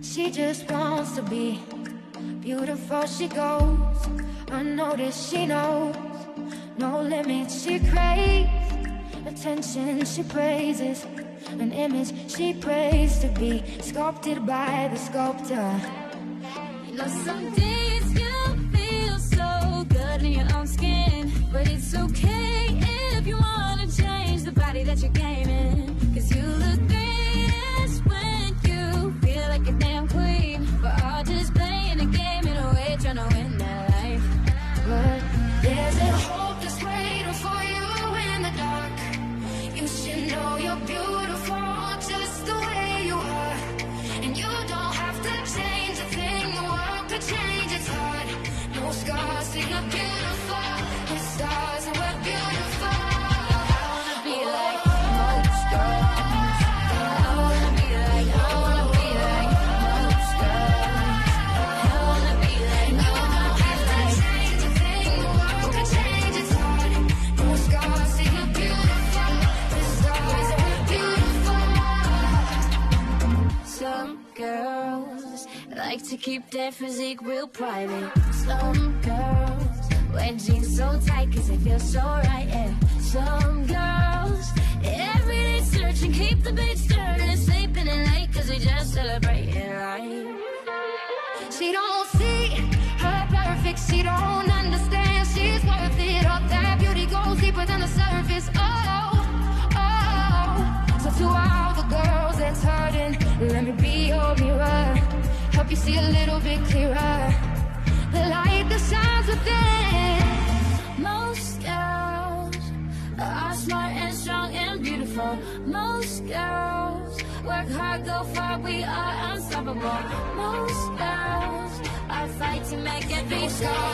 She just wants to be beautiful. She goes unnoticed. She knows no limits. She craves attention. She praises an image she prays to be sculpted by the sculptor. You know, some days you feel so good in your own skin, but it's okay if you wanna change the body that you're gaming. Cause you look greatest when you feel like a damn queen. We're all just playing a game in a way, trying to win that life. But there's a hope that's waiting for you in the dark. You should know you're beautiful just the way you are. And you don't have to change a thing. The world could change, it's hard. No scars, see you're beautiful. The stars and we're beautiful. I wanna be like most girls. I wanna be like most girls. I wanna be like you don't have to change a thing. The world could change, it's hard. No scars, see you're beautiful. The stars and we're beautiful. Some girls like to keep their physique real private. Some girls wear jeans so tight cause they feel so right, yeah. Some girls every day searching, keep the beat stirred and sleeping at night cause they just celebrate life. She don't see her perfect, she don't understand she's worth it. All that beauty goes deeper than the surface. Oh, oh. So to all the girls that's hurting, let me be your mirror, help you see a little bit clearer, the light that shines within. Most girls are smart and strong and beautiful. Most girls work hard, go far, we are unstoppable. Most girls are fighting to make every Scars